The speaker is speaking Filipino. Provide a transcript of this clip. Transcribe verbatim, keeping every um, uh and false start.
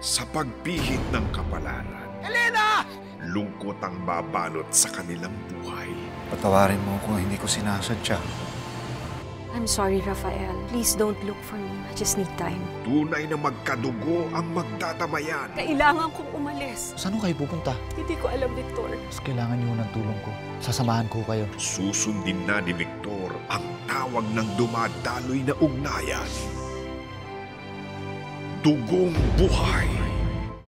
Sa pagpihit ng kapalaran, Elena! lungkot ang babalot sa kanilang buhay. Patawarin mo kung hindi ko sinasadya. I'm sorry, Rafael. Please don't look for me. I just need time. Tunay na magkadugo ang magdadamayan. Kailangan kong umalis. Saan ko kayo pupunta? Hindi ko alam, Victor. Mas kailangan niyo ng tulong ko. Sasamahan ko kayo. Susundin na ni Victor ang tawag ng dumadaloy na ugnayan. Dugong buhay.